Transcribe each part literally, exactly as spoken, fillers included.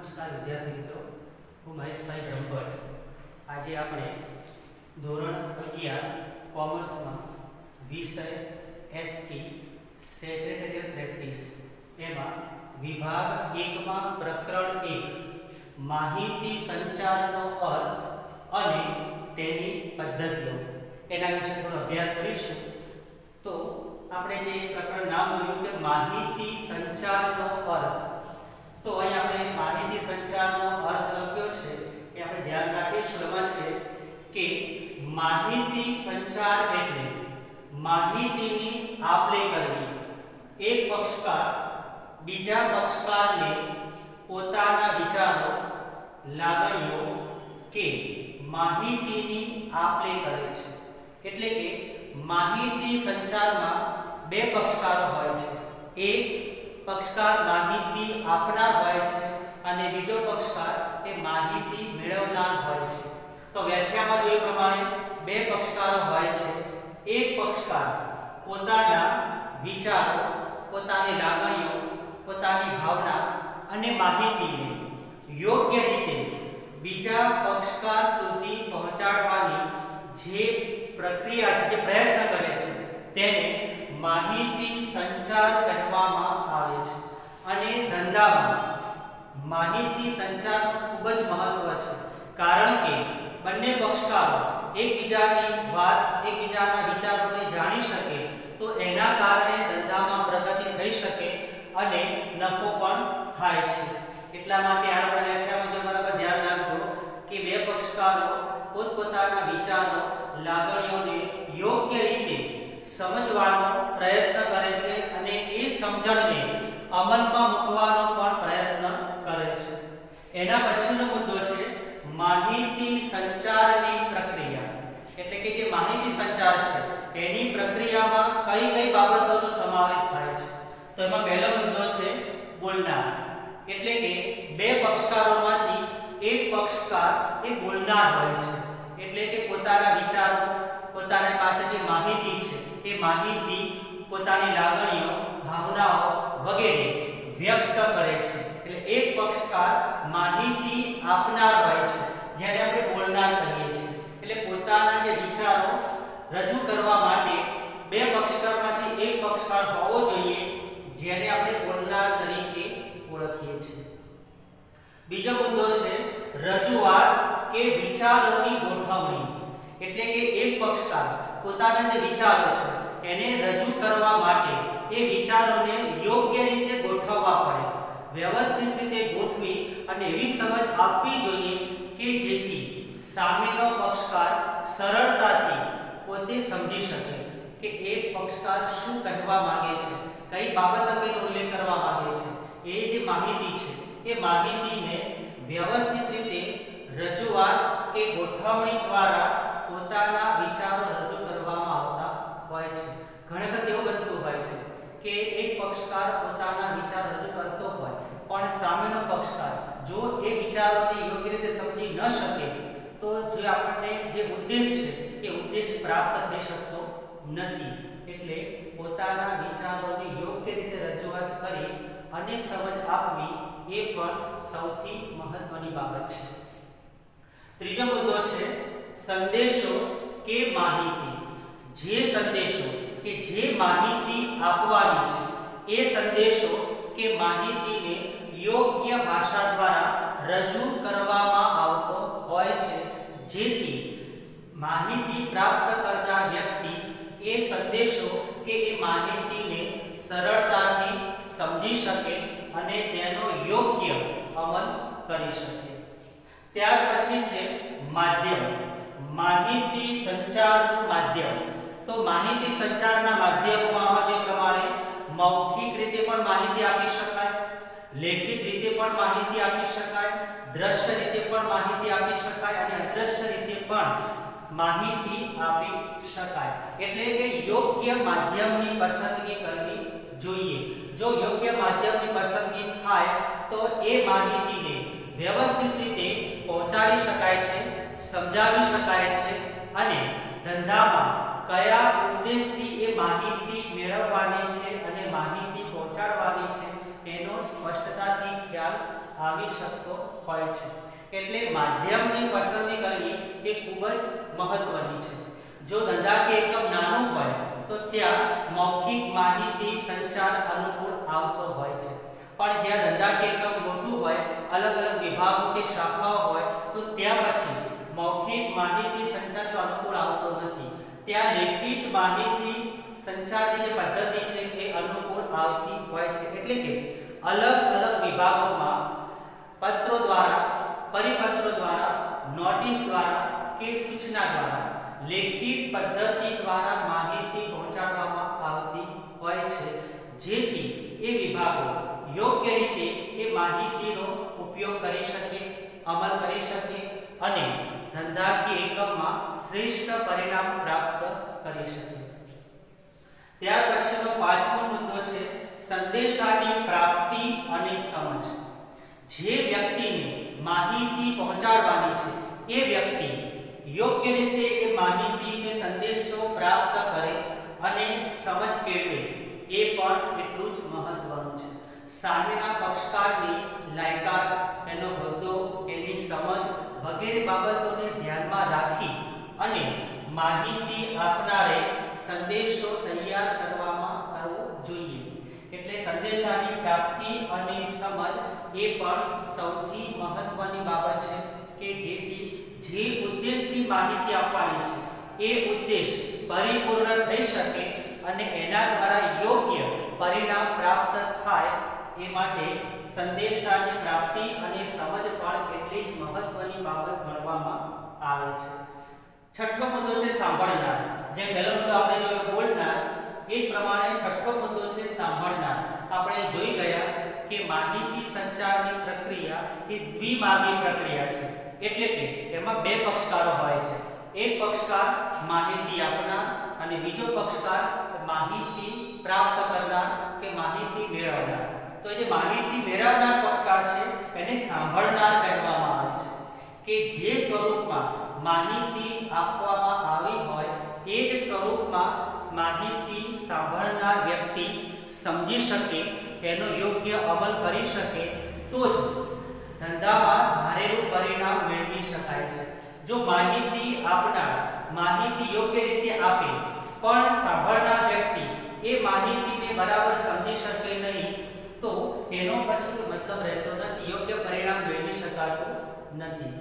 નમસ્કાર વિદ્યાર્થી મિત્રો, હું મહેશભાઈ બ્રહ્મભટ્ટ. આજે આપણે ધોરણ અગિયાર કોમર્સમાં વિષય એસટી સેક્રેટરીયલ પ્રેક્ટિસ એમાં વિભાગ એકમાં પ્રકરણ એક માહિતી સંચારનો અર્થ અને તેની પદ્ધતિઓ એના વિશે થોડો અભ્યાસ કરીશું. તો આપણે જે પ્રકરણ નામ જોયું કે માહિતી સંચારનો અર્થ, તો અહીં આપણે માહિતી સંચારનો અર્થ લખ્યો છે એ આપણે ધ્યાન રાખીશું. એમાં છે કે માહિતી સંચાર એટલે માહિતીની આપ-લે કરવી. એક પક્ષકાર બીજા પક્ષકારને પોતાના વિચારો, લાગણીઓ કે માહિતીની આપ-લે કરે છે. એટલે કે માહિતી સંચારમાં બે પક્ષકારો હોય છે. એક પક્ષકાર માહિતી આપનાર હોય છે અને બીજો પક્ષકાર એ માહિતી મેળવનાર હોય છે. તો વ્યાખ્યામાં જોઈ પ્રમાણે બે પક્ષકારો હોય છે. એક પક્ષકાર પોતાના વિચારો, પોતાની લાગણીઓ, પોતાની ભાવના અને માહિતીને યોગ્ય રીતે બીજા પક્ષકાર સુધી પહોંચાડવાની જે પ્રક્રિયા છે, જે પ્રયત્ન કરે છે, તેને માહિતી સંચાર કહેવામાં આવે છે. અને ધંધામાં માહિતી સંચારનું ખૂબ જ મહત્વ છે, કારણ કે બંને પક્ષકારો એકબીજાની વાત, એકબીજાના વિચારોને જાણી શકે તો એના કારણે ધંધામાં પ્રગતિ થઈ શકે અને નફો પણ થાય છે. એટલા માટે આ વ્યાખ્યામાં જો બરાબર ધ્યાન રાખજો કે બે પક્ષકારો પોતપોતાના વિચારો, લાગણીઓને યોગ્ય રીતે સમજવાનો પ્રયત્ન કરે છે અને એ સમજણને અમલમાં મૂકવાનો પણ પ્રયત્ન કરે છે. એના પછીનો મુદ્દો છે માહિતી સંચારની પ્રક્રિયા. એટલે કે જે માહિતી સંચાર છે એની પ્રક્રિયામાં કઈ કઈ બાબતોનો સમાવેશ થાય છે. તો એમાં પહેલો મુદ્દો છે બોલનાર. એટલે કે બે પક્ષકારોમાંથી એક પક્ષકાર એ બોલનાર હોય છે. એટલે કે પોતાના વિચારો, પોતાની પાસે જે માહિતી છે એ માહિતી, પોતાની લાગણીઓ, ભાવનાઓ વગેરે વ્યક્ત કરે છે. એટલે એક પક્ષકાર માહિતી આપનાર હોય છે, જેને આપણે બોલનાર કહીએ છીએ. એટલે પોતાના જે વિચારો રજૂ કરવા માટે બે પક્ષકારમાંથી એક પક્ષકાર હોવો જોઈએ, જેને આપણે બોલનાર તરીકે ઓળખીએ છીએ. બીજો મુદ્દો છે રજૂઆત કે વિચારોની ગોઠવણી. એટલે કે એક પક્ષકાર પોતાના જે વિચારો છે એને રજૂ કરવા માટે એ વિચારોને યોગ્ય રીતે ગોઠવવા પડે, વ્યવસ્થિત રીતે ગોઠવી અને એવી સમજ આપવી જોઈએ કે જેથી સામેનો પક્ષકાર સરળતાથી પોતે સમજી શકે કે એક પક્ષકાર શું કહેવા માંગે છે, કઈ બાબત અંગેનો ઉલ્લેખ કરવા માંગે છે. એ જે માહિતી છે એ માહિતીને વ્યવસ્થિત રીતે રજૂઆત કે ગોઠવણી દ્વારા પોતાના વિચારો રજૂ કરવામાં આવતા હોય છે. ઘણી વખત એવું બનતું હોય છે કે એક પક્ષકાર પોતાના વિચાર રજૂ કરતો હોય પણ સામેનો પક્ષકાર જો એ વિચારોને યોગ્ય રીતે સમજી ન શકે તો જે આપણને જે ઉદ્દેશ છે એ ઉદ્દેશ પ્રાપ્ત થઈ શકતો નથી. એટલે પોતાના વિચારોને યોગ્ય રીતે રજૂઆત કરી અને સમજ આપવી એ પણ સૌથી મહત્વની બાબત છે. ત્રીજો મુદ્દો છે સંદેશો કે માહિતી. જે સંદેશો કે જે માહિતી આપવાની છે એ સંદેશો કે માહિતીને યોગ્ય ભાષા દ્વારા રજૂ કરવામાં આવતો હોય છે, જેથી માહિતી પ્રાપ્ત કરનાર વ્યક્તિ એ સંદેશો કે એ માહિતીને સરળતાથી સમજી શકે અને તેનો યોગ્ય અમલ કરી શકે. ત્યાર પછી છે માધ્યમ, માહિતી સંચારનું માધ્યમ. તો માહિતી સંચારના માધ્યમોમાં જે પ્રમાણે મૌખિક રીતે પણ માહિતી આપી શકાય, લેખિત રીતે પણ માહિતી આપી શકાય, દ્રશ્ય રીતે પણ માહિતી આપી શકાય અને અદ્રશ્ય રીતે પણ માહિતી આપી શકાય. એટલે કે યોગ્ય માધ્યમની પસંદગી કરવી જોઈએ. જો યોગ્ય માધ્યમની પસંદગી થાય તો એ માહિતીને વ્યવસ્થિત રીતે પહોંચાડી શકાય છે, સમજાવી શકાય છે અને ધંધામાં કયા ઉદ્દેશથી એ માહિતી મેળવવાની છે અને માહિતી પહોંચાડવાની છે એનો સ્પષ્ટતાથી ખ્યાલ આવી શકતો હોય છે. એટલે માધ્યમની પસંદગી કરવી એ ખૂબ જ મહત્વની છે. જો ધંધાકીય એકમ નાનું હોય તો ત્યાં મૌખિક માહિતી સંચાર અનુકૂળ આવતો હોય છે. પણ જ્યાં ધંધાકીય એકમ મોટું હોય, અલગ અલગ વિભાગો કે શાખાઓ હોય, તો ત્યાં પછી મૌખિક માહિતી સંચાર અનુકૂળ આવતો નથી. ત્યાં લેખિત માહિતી સંચારની જે પદ્ધતિ છે એ અનુકૂળ આવતી હોય છે. એટલે કે અલગ અલગ વિભાગોમાં પત્રો દ્વારા, પરિપત્રો દ્વારા, નોટિસ દ્વારા કે સૂચના દ્વારા લેખિત પદ્ધતિ દ્વારા માહિતી પહોંચાડવામાં આવતી હોય છે, જેથી એ વિભાગો યોગ્ય રીતે એ માહિતીનો ઉપયોગ કરી શકે, અમલ કરી શકે અને ધંધાકીય એકમમાં શ્રેષ્ઠ પરિણામ પ્રાપ્ત કરી શકે. ત્યાર પછીનો પાંચમો મુદ્દો છે સંદેશાની પ્રાપ્તિ અને સમજ. જે વ્યક્તિને માહિતી પહોંચાડવાની છે એ વ્યક્તિ યોગ્ય રીતે એ માહિતી કે સંદેશો પ્રાપ્ત કરે અને સમજ કેળવે એ પણ એટલું જ મહત્વનું છે. સામેના પક્ષકારની લાયકાત, એનો હોદ્દો, એની સમજ વગેરે બાબતોને ધ્યાનમાં રાખી અને માહિતી આપનારે સંદેશો તૈયાર કરવામાં કરવો જોઈએ. એટલે સંદેશાની પ્રાપ્તિ અને સમજ એ પણ સૌથી મહત્વની બાબત છે કે જેથી જે ઉદ્દેશની માહિતી આપવાની છે એ ઉદ્દેશ પરિપૂર્ણ થઈ શકે અને એના દ્વારા યોગ્ય પરિણામ પ્રાપ્ત થાય એ માટે સંદેશાની પ્રાપ્તિ અને સમજ પણ એટલી જ મહત્વની બાબત ગણવામાં આવે છે. છઠ્ઠો મુદ્દો છે સાંભળનાર. જે પહેલો મુદ્દો આપણે જોયો બોલનાર, એ પ્રમાણે છઠ્ઠો મુદ્દો છે સાંભળનાર. આપણે જોઈ ગયા કે માહિતી સંચારની પ્રક્રિયા એ દ્વિમાર્ગી પ્રક્રિયા છે. એટલે કે એમાં બે પક્ષકારો હોય છે. એક પક્ષકાર માહિતી આપનાર અને બીજો પક્ષકાર માહિતી પ્રાપ્ત કરનાર કે માહિતી મેળવનાર. તો જે માહિતી મેળવનાર પક્ષકાર છે એને સાંભળનાર કહેવામાં આવે છે. કે જે સ્વરૂપમાં માહિતી આપવામાં આવી હોય એ જ સ્વરૂપમાં માહિતી સાંભળનાર વ્યક્તિ સમજી શકે, એનો યોગ્ય અમલ કરી શકે તો જ ધંધામાં ધારેલું પરિણામ મેળવી શકાય છે. જો માહિતી આપનાર માહિતી યોગ્ય રીતે આપે પણ સાંભળનાર વ્યક્તિ એ માહિતીને બરાબર સમજી શકે નહીં તો એનો પછી મતલબ રહેતો નથી, યોગ્ય પરિણામ મેળવી શકાતું નથી.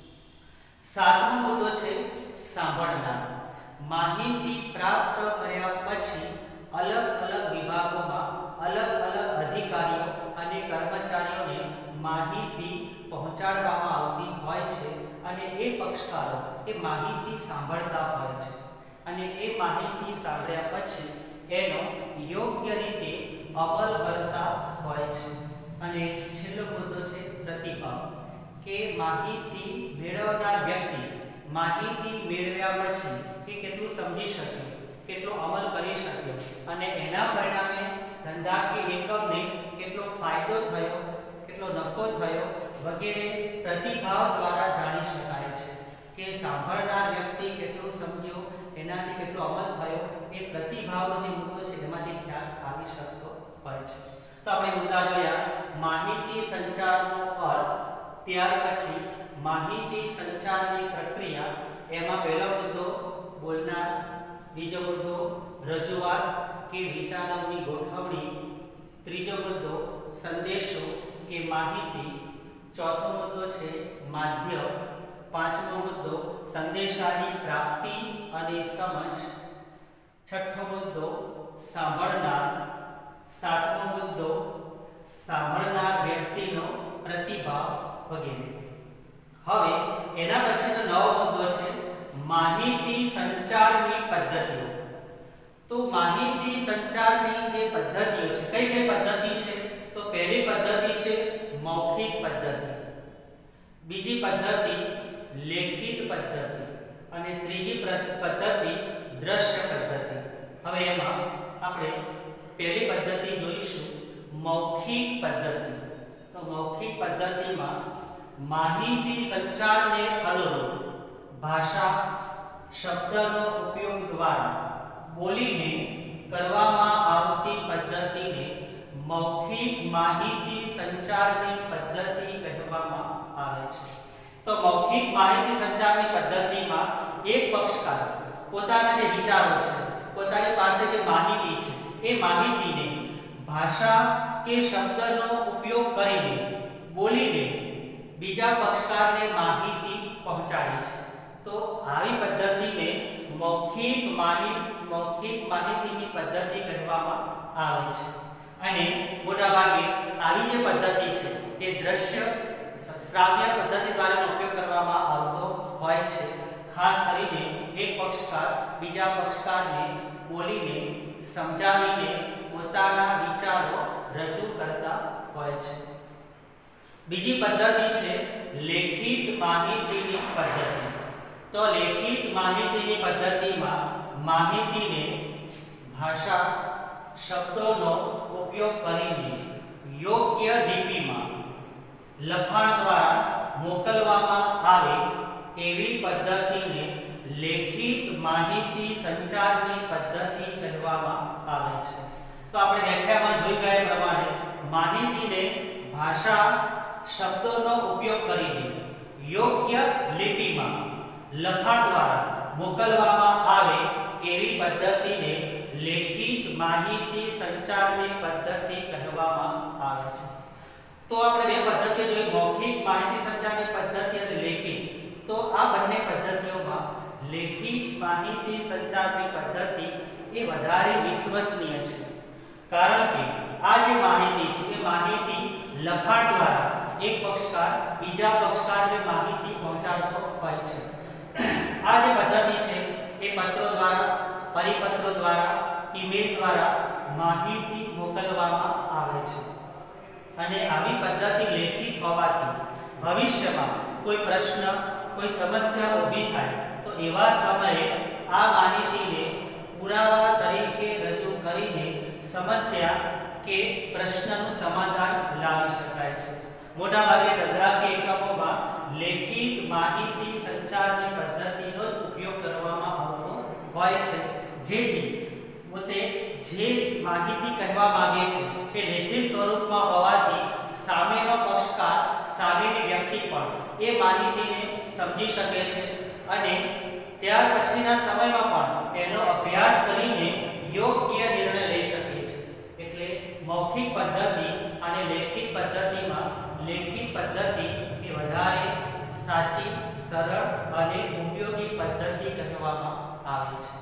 સાતમો મુદ્દો છે સાંભળનાર. માહિતી પ્રાપ્ત કર્યા પછી અલગ અલગ વિભાગોમાં અલગ અલગ અધિકારીઓ અને કર્મચારીઓને માહિતી પહોંચાડવામાં આવતી હોય છે અને એ પક્ષકારો એ માહિતી સાંભળતા હોય છે અને એ માહિતી સાંભળ્યા પછી એનો યોગ્ય રીતે અમલ કરતા હોય છે. અને છેલ્લો મુદ્દો છે પ્રતિભાવ. કે માહિતી મેળવનાર વ્યક્તિ માહિતી મેળવ્યા પછી કે કેટલું સમજી શકે, કેટલો અમલ કરી શકે અને એના પરિણામે ધંધાકીય એકમને કેટલો ફાયદો થયો, કેટલો નફો થયો વગેરે પ્રતિભાવ દ્વારા જાણી શકાય છે. કે સાંભળનાર વ્યક્તિ કેટલું સમજ્યો, એનાથી કેટલો અમલ થયો, એ પ્રતિભાવનો જે મુદ્દો છે એમાંથી ખ્યાલ આવી શકતો હોય છે. તો આપણે મુદ્દા જોયા માહિતી સંચારનો અર્થ, ત્યાર પછી માહિતી સંચારની પ્રક્રિયા, એમાં પહેલો મુદ્દો બોલનાર, બીજો મુદ્દો રજૂઆત કે વિચારોની ગોઠવણી, ત્રીજો મુદ્દો સંદેશો કે માહિતી, ચોથો મુદ્દો છે માધ્યમ, પાંચમો મુદ્દો સંદેશાની પ્રાપ્તિ અને સમજ, છઠ્ઠો મુદ્દો સાંભળનાર, સાતમો મુદ્દો સાંભળનાર વ્યક્તિનો પ્રતિભાવ વગેરે. હવે એના પછીનો નવો મુદ્દો છે માહિતી સંચારની પદ્ધતિઓ. તો માહિતી સંચારની જે પદ્ધતિઓ છે, કઈ કઈ પદ્ધતિ છે? તો પહેલી પદ્ધતિ છે મૌખિક પદ્ધતિ, બીજી પદ્ધતિ લેખિત પદ્ધતિ અને ત્રીજી પદ્ધતિ દ્રશ્ય પદ્ધતિ. હવે એમાં આપણે પહેલી પદ્ધતિ જોઈશું મૌખિક પદ્ધતિ. તો મૌખિક પદ્ધતિમાં માહિતી સંચારને અનુરૂપ ભાષા, શબ્દનો ઉપયોગ દ્વારા બોલીને કરવામાં આવતી પદ્ધતિને મૌખિક માહિતી સંચારની પદ્ધતિ કહેવામાં આવે છે। તો મૌખિક માહિતી સંચારની પદ્ધતિમાં એક પક્ષકાર પોતાના જે વિચારો છે, પોતાની પાસે જે માહિતી છે, એ માહિતીને ભાષા કે શબ્દનો ઉપયોગ કરીને બોલીને બીજા પક્ષકારને માહિતી પહોંચાડે છે। તો આવી પદ્ધતિને મૌખિક માહિતી મૌખિક માહિતીની પદ્ધતિ કહેવામાં આવે છે। અને મોટાભાગે આવી જે પદ્ધતિ છે એ દ્રશ્ય શ્રાવ્ય પદ્ધતિ દ્વારા ઉપયોગ કરવામાં આવતો હોય છે। ખાસ કરીને એક પક્ષકાર બીજા પક્ષકારને બોલીને સમજાવીને પોતાના વિચારો રજૂ કરતા હોય છે। બીજી પદ્ધતિ છે લેખિત માહિતીની પદ્ધતિ। તો લેખિત માહિતીની પદ્ધતિમાં માહિતીને ભાષા શબ્દોનો ઉપયોગ કરીને યોગ્ય લિપિમાં લખાણ દ્વારા મોકલવામાં આવે એવી પદ્ધતિને લેખિત માહિતી સંચારની પદ્ધતિ કહેવામાં આવે છે। તો આપણે વ્યાખ્યામાં જોઈ ગયા પ્રમાણે માહિતીને ભાષા શબ્દોનો ઉપયોગ કરીને યોગ્ય લિપિમાં લખાણ દ્વારા મોકલવામાં આવે એવી પદ્ધતિને લેખિત માહિતી સંચારની પદ્ધતિ કહેવામાં આવે છે। તો આપણે બે પદ્ધતિઓ જોઈ, મૌખિક માહિતી સંચારની પદ્ધતિ અને લેખિત। તો આ બંને પદ્ધતિઓમાં લેખિત માહિતી સંચારની પદ્ધતિ એ વધારે વિશ્વસનીય છે, કારણ કે આ જે માહિતી છે એ માહિતી લખાણ દ્વારા એક પક્ષકાર બીજા પક્ષકારને માહિતી પહોંચાડતો હોય છે। આ જે પદ્ધતિ છે એ પત્રો દ્વારા, પરિપત્રો દ્વારા, ઈમેલ દ્વારા માહિતી મોકલવામાં આવે છે। અને આવી પદ્ધતિ લેખિત હોવાથી ભવિષ્યમાં કોઈ પ્રશ્ન, કોઈ સમસ્યા ઊભી થાય તો એવા સમયે આ માહિતીને પુરાવા તરીકે રજૂ કરીને સમસ્યા કે પ્રશ્નનું સમાધાન લાવી શકાય છે। મોટાભાગે ધંધાકીય એકમોમાં લેખિત માહિતી સંચારની પદ્ધતિનો જ ઉપયોગ કરવામાં આવતો હોય છે, જેથી પોતે જે માહિતી કહેવા માંગે છે તે લેખિત સ્વરૂપમાં હોવાથી સામેનો પક્ષકાર, સામેની વ્યક્તિ પણ એ માહિતીને સમજી શકે છે અને ત્યાર પછીના સમયમાં પણ એનો અભ્યાસ કરીને યોગ્ય નિર્ણય લઈ શકે છે। એટલે મૌખિક પદ્ધતિ અને લેખિત પદ્ધતિમાં લેખિત પદ્ધતિ એ વધારે સાચી, સરળ અને ઉપયોગી પદ્ધતિ કહેવામાં આવે છે।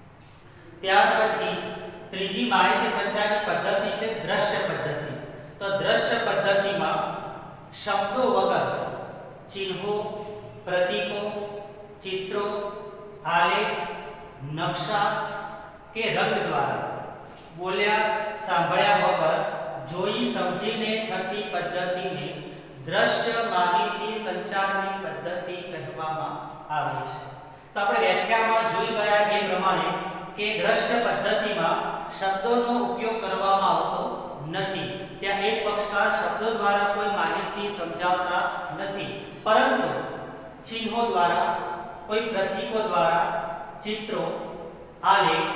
ત્યાર પછી ત્રીજી માહિતી સંચારની પદ્ધતિ છે દ્રશ્ય પદ્ધતિ। તો દ્રશ્ય પદ્ધતિમાં શબ્દો વગર ચિહ્નો, પ્રતીકો, ચિત્રો, આલેખ, નકશા કે રંગ દ્વારા બોલ્યા સાંભળ્યા વગર જોઈ સમજીને થતી પદ્ધતિને દ્રશ્ય માહિતી સંચારની પદ્ધતિ કહેવામાં આવે છે। તો આપણે વ્યાખ્યામાં જોઈ ગયા એ પ્રમાણે કે દ્રશ્ય પદ્ધતિમાં શબ્દોનો ઉપયોગ કરવામાં આવતો નથી। ત્યાં એક પક્ષકાર શબ્દો દ્વારા કોઈ માહિતી સમજાવતા નથી, પરંતુ ચિહ્નો દ્વારા, કોઈ પ્રતીકો દ્વારા, ચિત્રો, આલેખ,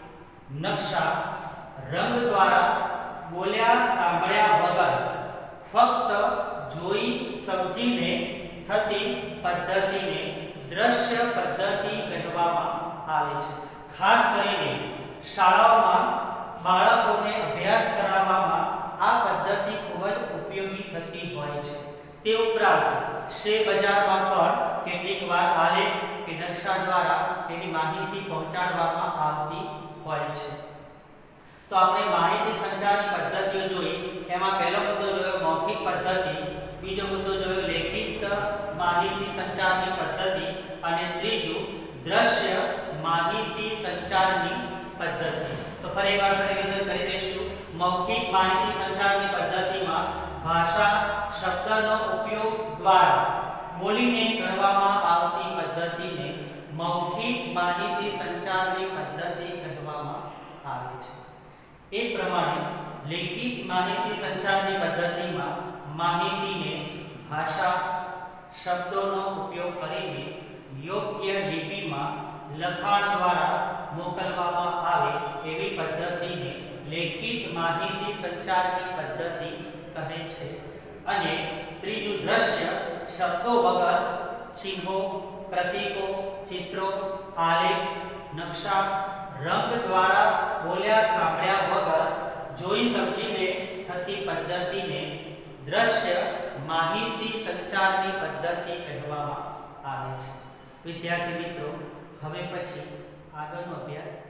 નકશા, રંગ દ્વારા બોલ્યા સાંભળ્યા વગર ફક્ત જોઈ સમજીને થતી પદ્ધતિને દ્રશ્ય પદ્ધતિ કહેવામાં આવે છે। ખાસ કરીને શાળાઓમાં બાળકોને અભ્યાસ કરાવવામાં આ પદ્ધતિ ખૂબ જ ઉપયોગી થતી હોય છે। તે ઉપરાંત શેર બજારમાં પણ કેટલીકવાર આલેખ કે નકશા દ્વારા તેની માહિતી પહોંચાડવામાં આવતી હોય છે। તો આપણે માહિતી સંચારની પદ્ધતિઓ જોઈ, એમાં પહેલો મુદ્દો જોયો મૌખિક પદ્ધતિ, બીજો મુદ્દો જોયો લેખિત માહિતી સંચારની પદ્ધતિ અને ત્રીજું દ્રશ્ય માહિતી સંચારની પદ્ધતિ। તો ફરી એકવાર રિવિઝન કરી દઈશું। મૌખિક માહિતી સંચારની પદ્ધતિમાં ભાષા શબ્દનો ઉપયોગ દ્વારા બોલીને કરવામાં આવતી પદ્ધતિને મૌખિક માહિતી સંચારની પદ્ધતિ કહેવામાં આવે છે। એ પ્રમાણે લેખિત માહિતી સંચારની પદ્ધતિમાં માહિતીને ભાષા શબ્દોનો ઉપયોગ કરીને યોગ્ય લિપિમાં લખાણ દ્વારા મોકલવામાં આવે એવી પદ્ધતિને લેખિત માહિતી સંચારની પદ્ધતિ કહે છે અને ત્રીજું દ્રશ્ય શબ્દો વગર ચિહ્નો પ્રતીકો ચિત્રો આલેખ નકશા રંગ દ્વારા બોલ્યા સાંભળ્યા વગર જોઈ સમજીને થતી પદ્ધતિને દ્રશ્ય માહિતી સંચારની પદ્ધતિ કહેવામાં આવે છે. વિદ્યાર્થી મિત્રો, હવે પછી આગળનો અભ્યાસ